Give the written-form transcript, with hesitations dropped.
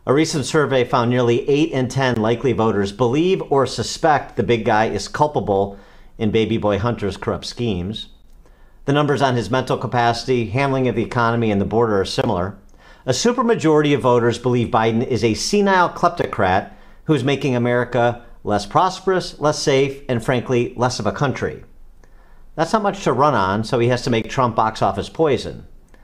A recent survey found nearly 8 in 10 likely voters believe or suspect the big guy is culpable in baby boy Hunter's corrupt schemes. The numbers on his mental capacity, handling of the economy, and the border are similar. A supermajority of voters believe Biden is a senile kleptocrat who is making America less prosperous, less safe, and frankly, less of a country. That's not much to run on, so he has to make Trump box office poison.